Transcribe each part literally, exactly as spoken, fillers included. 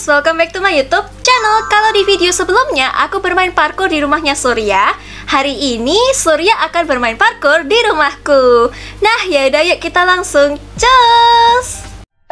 guys, welcome back to my YouTube channel. Kalau di video sebelumnya aku bermain parkour di rumahnya Surya, hari ini Surya akan bermain parkour di rumahku. Nah, yaudah yuk kita langsung cus.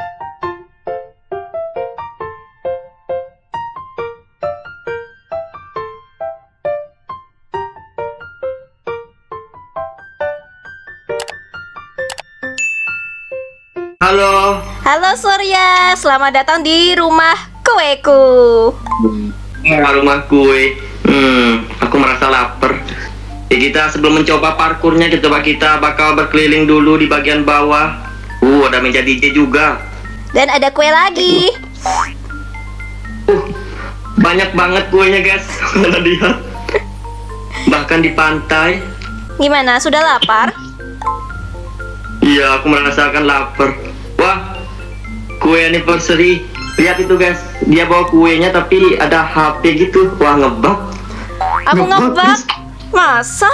Halo. Halo Surya, selamat datang di rumah kueku. Ya, rumah kue. Hmm, aku merasa lapar. Ya, kita sebelum mencoba parkurnya, kita coba kita bakal berkeliling dulu di bagian bawah. Uh, ada meja D J juga. Dan ada kue lagi. Uh, banyak banget kuenya guys. Lihat. Bahkan di pantai. Gimana, sudah lapar? Iya, aku merasakan lapar. Wah, kue anniversary. Lihat itu guys, dia bawa kuenya tapi ada H P gitu. Wah, ngebak. Aku ngebak? Masa?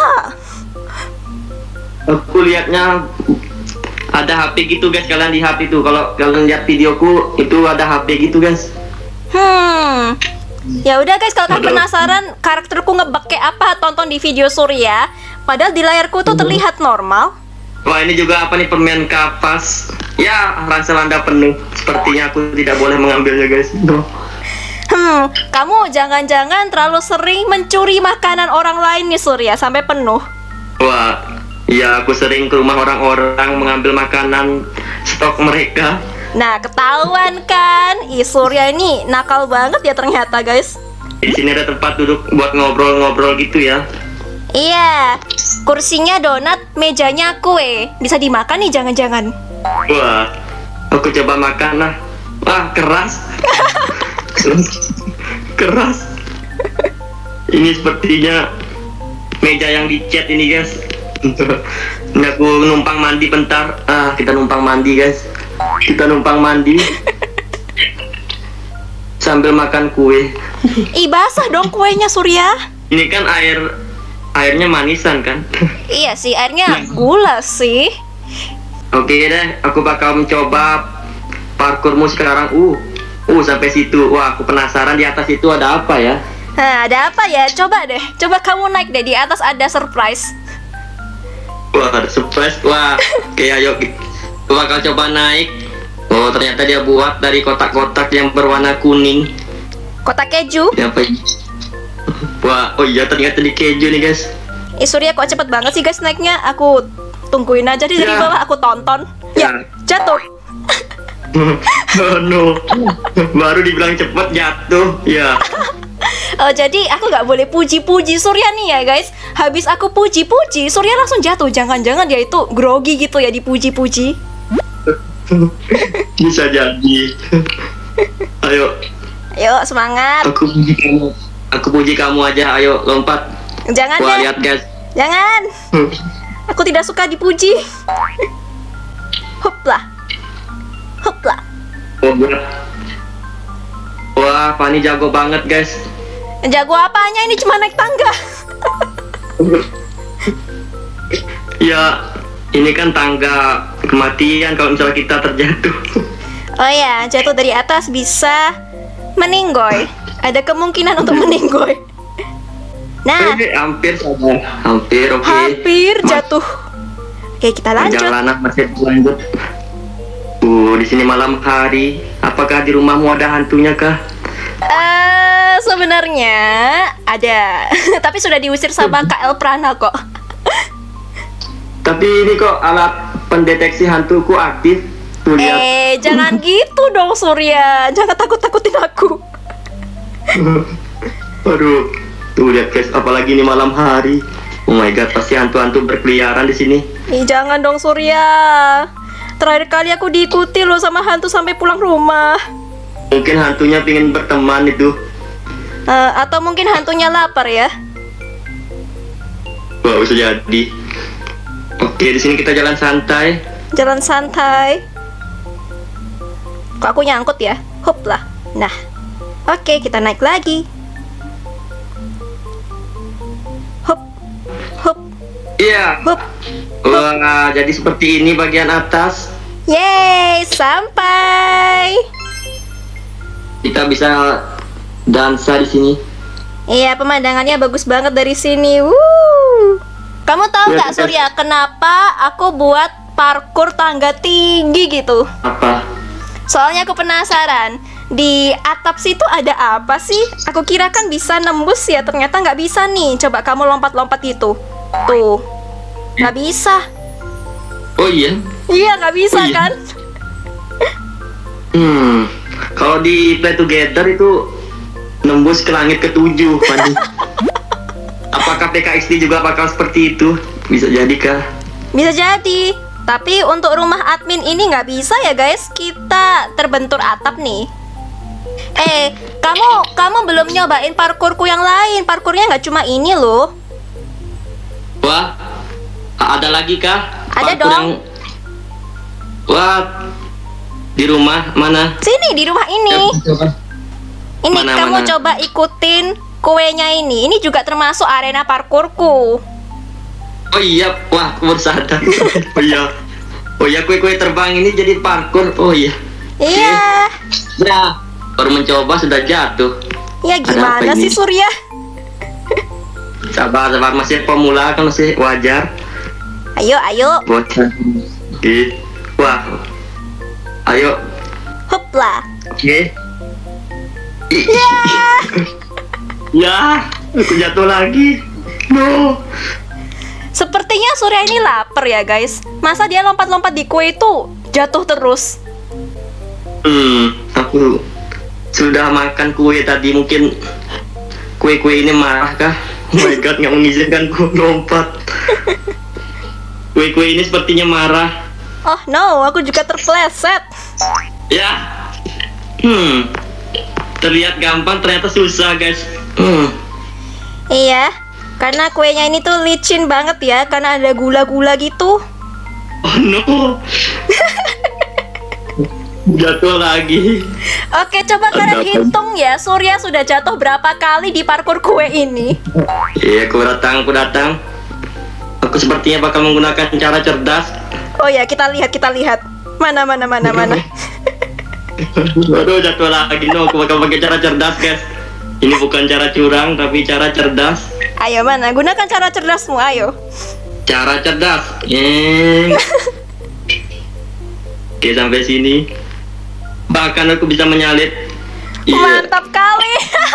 Aku lihatnya ada H P gitu guys. Kalian di H P itu, kalau kalian lihat videoku itu ada H P gitu guys. Hmm. Ya udah guys, kalau kalian Aduh. penasaran karakterku ngebak kayak apa, tonton di video Surya. Padahal di layarku tuh terlihat normal. Wah, ini juga apa nih, permen kapas. Ya, ransel Anda penuh. Sepertinya aku tidak boleh mengambilnya guys. Duh. Hmm, kamu jangan-jangan terlalu sering mencuri makanan orang lain nih Surya, sampai penuh. Wah, ya aku sering ke rumah orang-orang mengambil makanan stok mereka. Nah, ketahuan kan? Ih, Surya ini nakal banget ya ternyata guys. Di sini ada tempat duduk buat ngobrol-ngobrol gitu ya. Iya, kursinya donat, mejanya kue. Bisa dimakan nih jangan-jangan. Wah, aku coba makan lah. Wah, keras. Keras. Ini sepertinya meja yang dicat ini guys. Ini aku numpang mandi bentar. Ah, kita numpang mandi guys. Kita numpang mandi sambil makan kue. Ih, basah dong kuenya Surya. Ini kan air airnya manisan kan. Iya sih, airnya gula sih. Oke deh, aku bakal mencoba parkurmu sekarang. Uh, uh sampai situ. Wah, aku penasaran di atas itu ada apa ya? Nah, ada apa ya? Coba deh, coba kamu naik deh, di atas ada surprise. Wah, ada surprise. Wah, oke ayo. Aku bakal coba naik. Oh, ternyata dia buat dari kotak-kotak yang berwarna kuning. Kotak keju. Ini apa ini? Wah, oh iya ternyata di keju nih guys. Eh Surya, kok cepet banget sih guys naiknya? Aku tungguin aja di dari Ya. bawah, aku tonton. Ya, Ya. jatuh. Oh no, baru dibilang cepet jatuh. Ya. Oh, jadi aku nggak boleh puji-puji Surya nih ya guys. Habis aku puji-puji, Surya langsung jatuh. Jangan-jangan dia itu grogi gitu ya dipuji-puji. Bisa jadi. Ayo, Yuk, semangat. aku puji kamu. Aku puji kamu aja. Ayo lompat. Jangan Wah, deh. lihat guys. Jangan. Aku tidak suka dipuji. Hoplah. Hoplah. Oh, berat. Wah, Fani jago banget guys. Jago apanya, ini cuma naik tangga. Ya, ini kan tangga kematian kalau misalnya kita terjatuh. Oh ya, jatuh dari atas bisa meninggoy. Ada kemungkinan untuk meninggoy. Nah, Eh, hampir saja. Hampir, oke. hampir jatuh. Oke, kita lanjut. Perjalanan masih lanjut. Uh, di sini malam hari. Apakah di rumahmu ada hantunya kah? Eh, sebenarnya ada, tapi sudah diusir sama K L Prana kok. Tapi ini kok alat pendeteksi hantuku aktif. Tuh lihat. Eh, jangan gitu dong Surya. Jangan takut-takutin aku. Aduh, tuh lihat guys, apalagi ini malam hari. Oh my god, pasti hantu-hantu berkeliaran di sini. Ih, jangan dong Surya. Terakhir kali aku diikuti loh sama hantu sampai pulang rumah. Mungkin hantunya pengen berteman itu. Eh, atau mungkin hantunya lapar ya. Wah, bisa jadi. Oke, di sini kita jalan santai. Jalan santai. Kok aku nyangkut ya? Hup lah. Nah, oke, kita naik lagi. Hup, hup, Iya. hup. Wah, jadi seperti ini bagian atas. Yeay, sampai. Kita bisa dansa di sini. Iya, pemandangannya bagus banget dari sini. Wuh. Kamu tahu nggak, Surya, kenapa aku buat parkur tangga tinggi gitu? Apa? Soalnya aku penasaran, di atap situ ada apa sih? Aku kira kan bisa nembus ya, ternyata nggak bisa nih. Coba kamu lompat-lompat gitu. Tuh, nggak bisa. Oh iya? Iya, nggak bisa Oh, iya. kan? Hmm, kalau di Play Together itu nembus ke langit ketujuh, Fanny. Apakah P K X D juga bakal seperti itu? Bisa jadi kah? Bisa jadi. Tapi untuk rumah admin ini nggak bisa ya guys. Kita terbentur atap nih. Eh, kamu kamu belum nyobain parkurku yang lain. Parkurnya nggak cuma ini loh. Wah, ada lagi kah? Ada Parkur dong. yang- Wah, di rumah mana? Sini di rumah ini. Ini Mana, kamu mana? coba ikutin kuenya ini. Ini juga termasuk arena parkurku. Oh iya, wah, aku baru sadar. Oh iya, oh iya, kue-kue terbang ini jadi parkur. Oh iya. Iya. Ya, baru mencoba sudah jatuh. Ya gimana apa sih ini? Surya? Sabar, sabar, masih pemula kan masih wajar. Ayo, ayo. Bocah. Oke. Wah. Ayo. Hopla. Oke. Ya. Ya, aku jatuh lagi. No. Sepertinya Surya ini lapar ya guys. Masa dia lompat-lompat di kue itu jatuh terus? Hmm, aku sudah makan kue tadi, mungkin kue-kue ini marah kah? Oh my god, nggak mengizinkan ku lompat. Kue-kue ini sepertinya marah. Oh no, aku juga terpleset. Ya. Hmm. Terlihat gampang, ternyata susah, guys. Hmm. Iya, karena kuenya ini tuh licin banget ya, karena ada gula-gula gitu. Oh no. Jatuh lagi. Oke, coba kalian hitung ya, Surya sudah jatuh berapa kali di parkur kue ini? Iya, aku datang, aku datang. Aku sepertinya bakal menggunakan cara cerdas. Oh ya, kita lihat, kita lihat. Mana, mana, mana, mana. Aduh, jatuh lagi. No, aku bakal pakai cara cerdas, guys. Ini bukan cara curang, tapi cara cerdas. Ayo, mana? Gunakan cara cerdasmu, ayo. Cara cerdas. Yeay. Oke, sampai sini. Bahkan aku bisa menyalip. Iya. Mantap kali.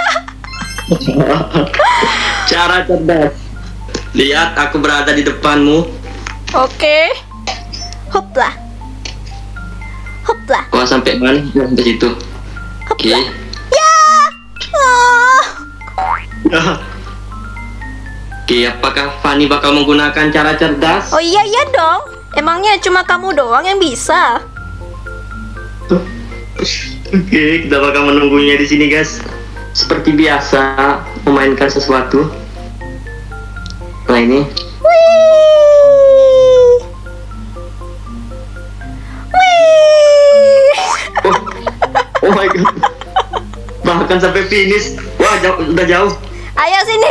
Cara cerdas. Lihat, aku berada di depanmu. Oke. Hopla. Hopla. Wah, sampai mana? Sampai situ. Oke. Ya. Oh. Oke, apakah Fanny bakal menggunakan cara cerdas? Oh iya, iya dong. Emangnya cuma kamu doang yang bisa? Oke, kita bakal menunggunya di sini, guys. Seperti biasa, memainkan sesuatu. Nah, ini. Wih. Wih. Oh, oh my god. Bahkan sampai finish. Wah, jauh, udah jauh. Ayo sini.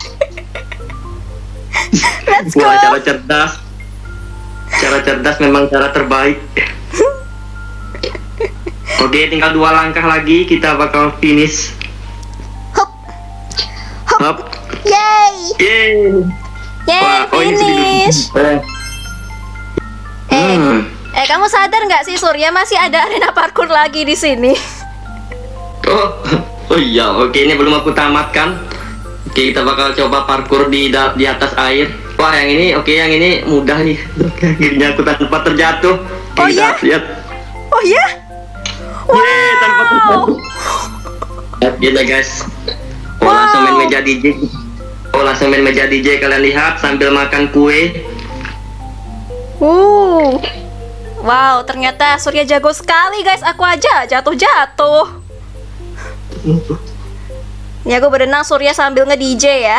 Let's go. Wah, cara cerdas. Cara cerdas memang cara terbaik. Oke, tinggal dua langkah lagi kita bakal finish. Hop. Hop. Hop. Yay. Yeay. Yay, Wah, oh ini finish. sedikit. Eh, Hmm. eh kamu sadar nggak sih Surya masih ada arena parkur lagi di sini? Oh, oh iya, oke, ini belum aku tamatkan. Oke, kita bakal coba parkur di da- di atas air. Wah, yang ini, oke, yang ini mudah nih. Oke, akhirnya aku tanpa terjatuh. Oke, Oh, kita ya? lihat. Oh ya? Yeay, tanpa terjatuh. Lihat kita, guys. Oh, Wow. langsung main meja D J. Oh, langsung main meja D J. Kalian lihat sambil makan kue. Uh. Wow, ternyata Surya jago sekali guys. Aku aja jatuh-jatuh. Ini aku berenang Surya sambil nge-D J ya.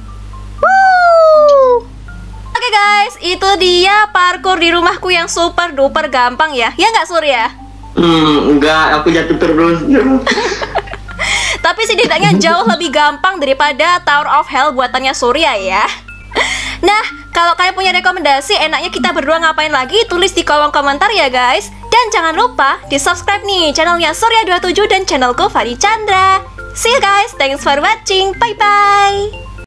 Wuh. Oke guys, itu dia parkur di rumahku yang super duper gampang ya. Ya nggak Surya? Hmm, enggak, aku jatuh terus. Tapi setidaknya jauh lebih gampang daripada Tower of Hell buatannya Surya ya. Nah, Kalau kalian punya rekomendasi enaknya kita berdua ngapain lagi, tulis di kolom komentar ya guys. Dan jangan lupa di subscribe nih channelnya Surya dua puluh tujuh dan channelku Fadi Chandra. See you guys, thanks for watching, bye bye.